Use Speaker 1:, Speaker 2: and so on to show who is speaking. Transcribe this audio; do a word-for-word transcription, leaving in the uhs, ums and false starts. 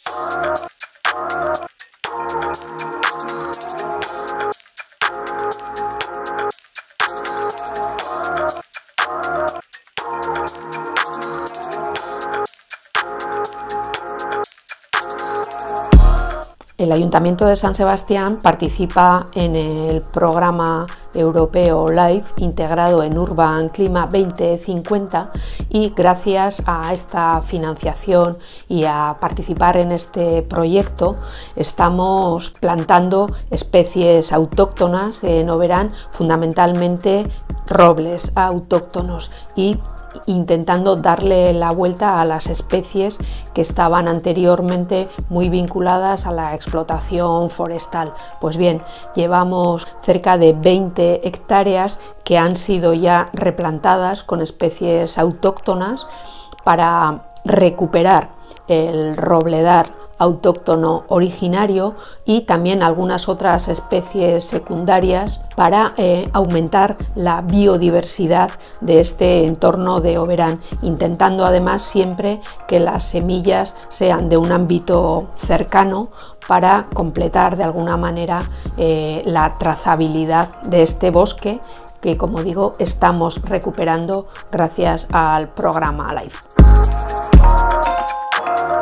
Speaker 1: El Ayuntamiento de San Sebastián participa en el programa europeo LIFE integrado en Urban Clima veinte cincuenta y gracias a esta financiación y a participar en este proyecto estamos plantando especies autóctonas en Oberán, fundamentalmente robles autóctonos, y intentando darle la vuelta a las especies que estaban anteriormente muy vinculadas a la explotación forestal. Pues bien, llevamos cerca de veinte hectáreas que han sido ya replantadas con especies autóctonas para recuperar el robledar autóctono originario y también algunas otras especies secundarias para eh, aumentar la biodiversidad de este entorno de Oberán, intentando además siempre que las semillas sean de un ámbito cercano para completar de alguna manera eh, la trazabilidad de este bosque que, como digo, estamos recuperando gracias al programa LIFE.